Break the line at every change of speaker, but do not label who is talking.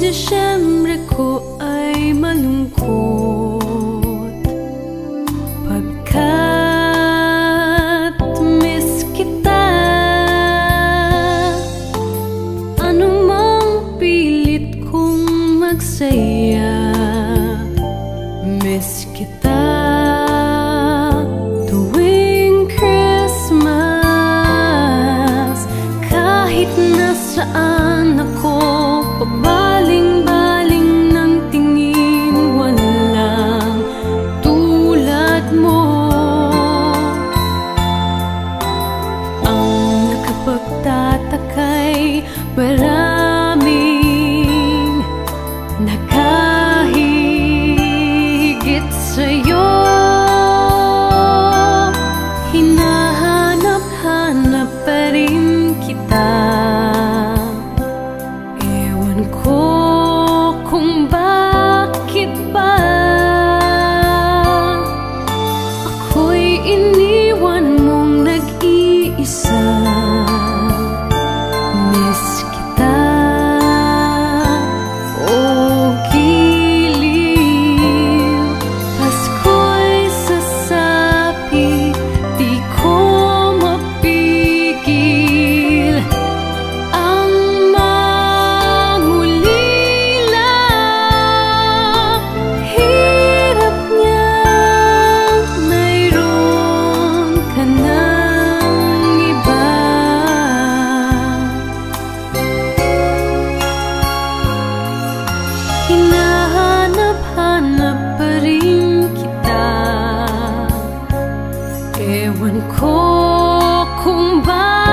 Disyembre ko ay malungkot pagkat miss kita. Anumang pilit kong magsaya, miss kita. Tuwing Christmas, kahit nasaan ako, pabaling-baling ng tingin, walang tulad mo. Ang nakapagtatakay, maraming nakahigit sa'yo. Hinahanap-hanap pa rin kita. Ko kung bakit ba ako'y iniwan mong nag-iisa. Miss kita, oh giliw. Pasko'y sasapi, di ko mapigil ang hinahanap-hanap pa rin kita. Ewan ko kung bakit